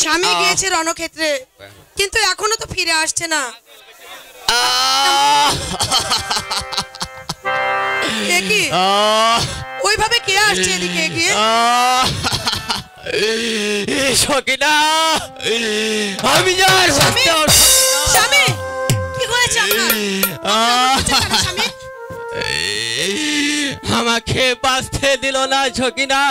স্বামী গিয়েছে রণক্ষেত্রে, কিন্তু এখনো তো ফিরে আসছে না। কি ওইভাবে কে আসছে এদিকে এগিয়ে? সকিনা, আমি যার স্বামী, কি হয়েছে আপনার? স্বামী আমাকে বাঁচতে দিল না সকিনা।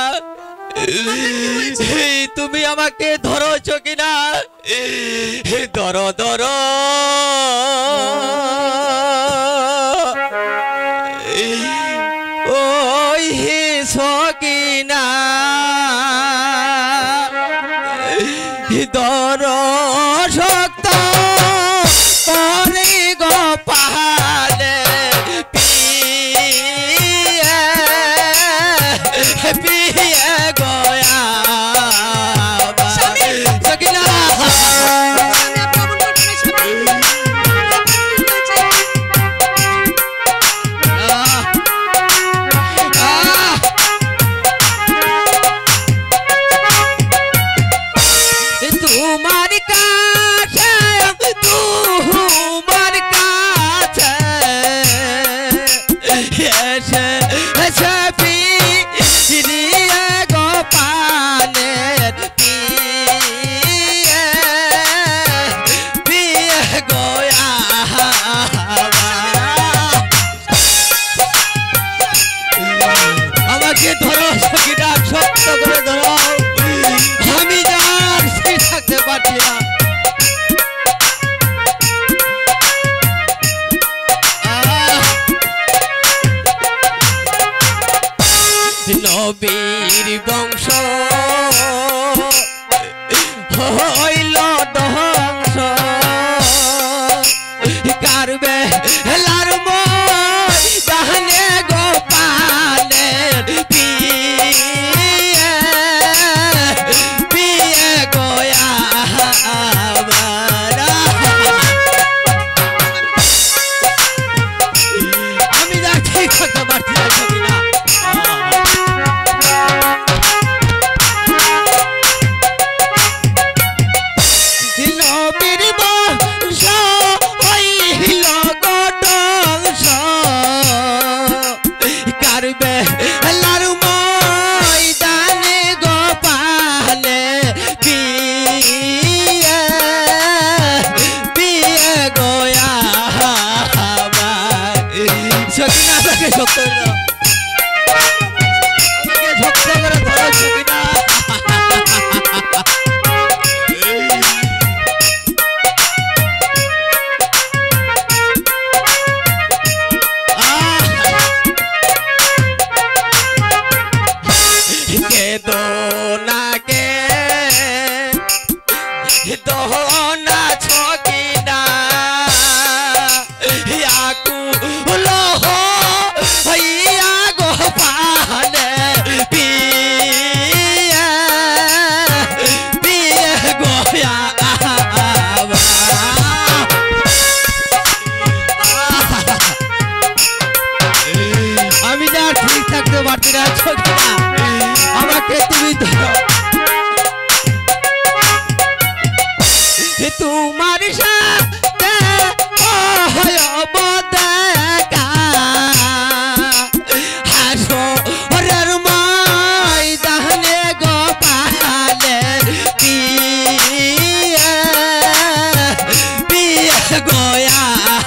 তুমি আমাকে ধরো সকিনা, ধরো ধরো। ওই সকিনা ধরো শক্ত করে গোপালে পিয়ে গয়া সকিনা। নবীর বংশ হইল ধ্বংস, কারবে হেলার ময়দানে গোপালের পিয়ে পিয়ে গয়া। আমি যা ঠিক করতে পারছি না সকিনা। আমাকে তুমি ধরো, তোমার সাথে দেখা হাসো ওরের ময়দানে গোপালের পিয়ে পিয়ে গয়া।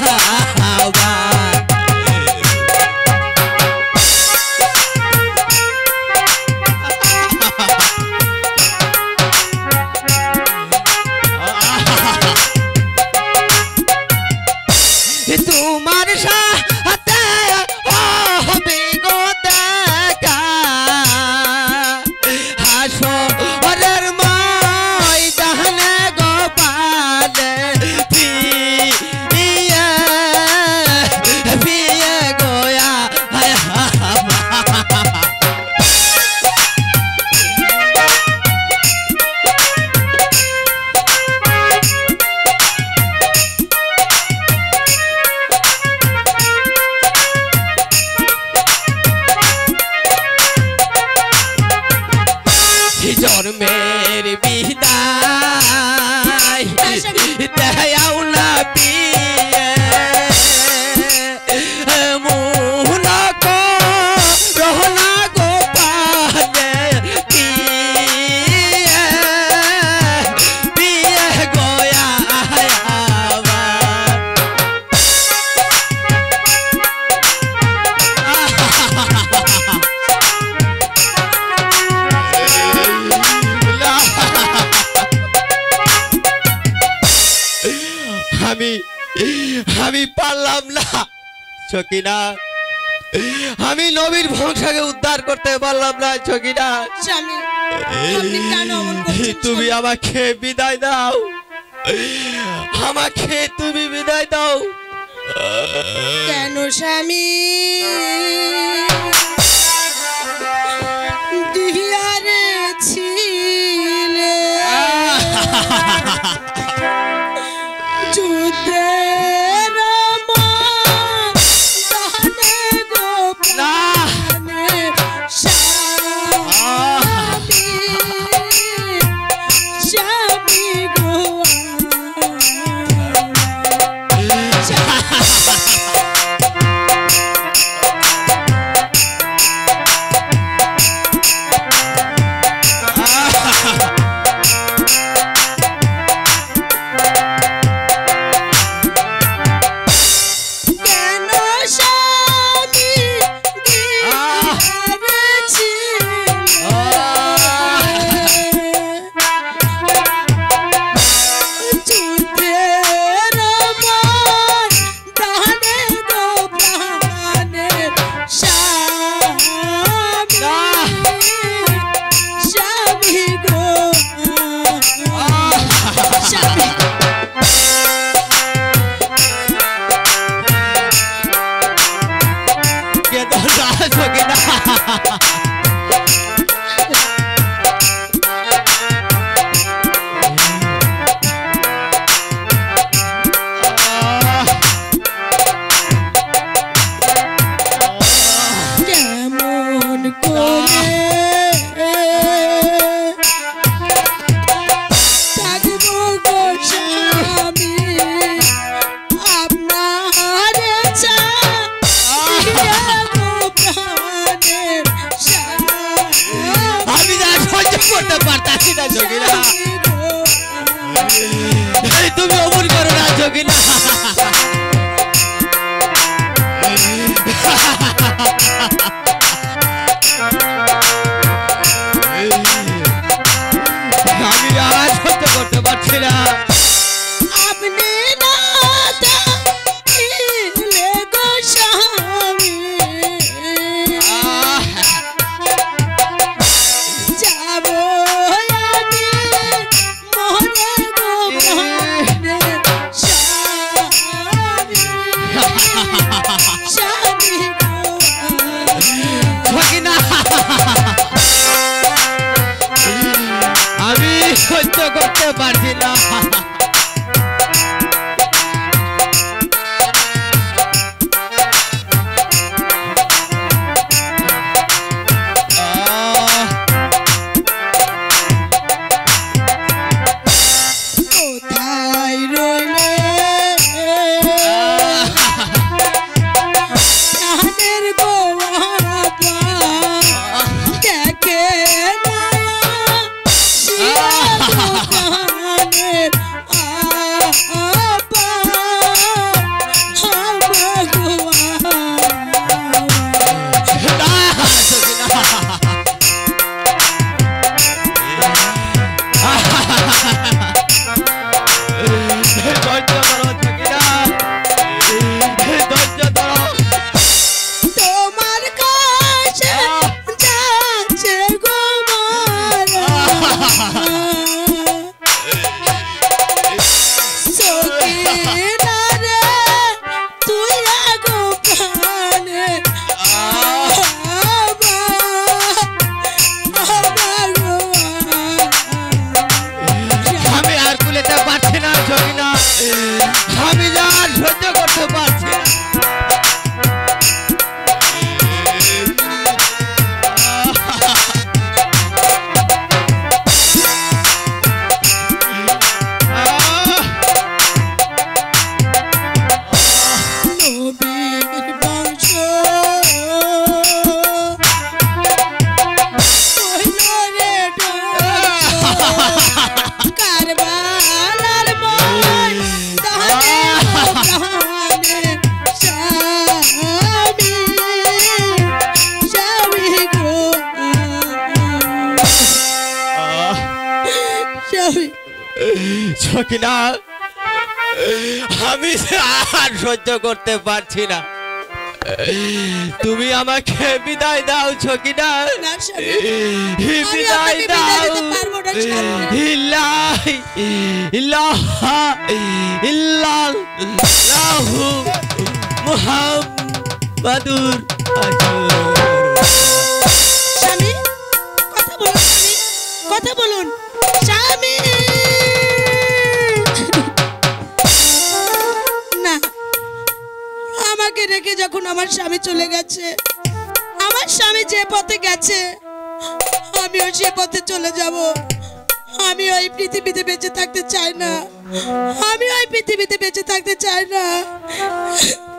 তোমার সাথে হবে গো দেখা হাসো ওরের ময়দানে গোপালে পিয়ে পিয়ে গয়া। আমি পারলাম না সকিনা, আমি নবীর বংশকে উদ্ধার করতে পারলাম না সকিনা। স্বামী আপনি কেন অমন করছেন? তুমি আমাকে বিদায় দাও, আমাকে তুমি বিদায় দাও। কেন স্বামী দিয়ারে ছিলে যুদ্ধের ময়দানে গো প্রাণে স্বামী, স্বামী গো তুমি অমন করো না যোগিনা। আমি আর সহ্য করতে পারছি না। আপনি না থাকিলে গো স্বামী যাব আমি মনে গো প্রাণে স্বামী, স্বামী গো যোগিনা, আমি সহ্য করতে পারছি না। কোথায় রইলে প্রাণের গো আপা দেখে না শিয়া গো প্রাণের আপা আমার গো তোমার কাছে যাচ্ছে গো মারা সকিনা রে তুই গো প্রাণে আমি আর কুলেতে পারছি না যোগিনা, আমি আর সহ্য করতে পারছি না। নবীর বংশ কইল রে কারবালার ময়দানে প্রাণে স্বামী, স্বামী গো স্বামী। সকিনা, আমি আর সহ্য করতে পারছি না। তুমি আমাকে বিদায় দাও সকিনা, না স্বামী, আমি বিদায় আপনাকে দাও। বিদায় দিতে পারবো না স্বামী। ইল্লাহি ইল্লাহা ইল্লাল্লাহু মুহাম্মাদুর রাসূলুল্লাহ। স্বামী, কথা বলুন স্বামী, কথা বলুন স্বামী। না, আমাকে রেখে যখন আমার স্বামী চলে গেছে, আমার স্বামী যে পথে গেছে আমিও সে পথে চলে যাব। আমি ওই পৃথিবীতে বেঁচে থাকতে চাই না, আমি ওই পৃথিবীতে বেঁচে থাকতে চাই না।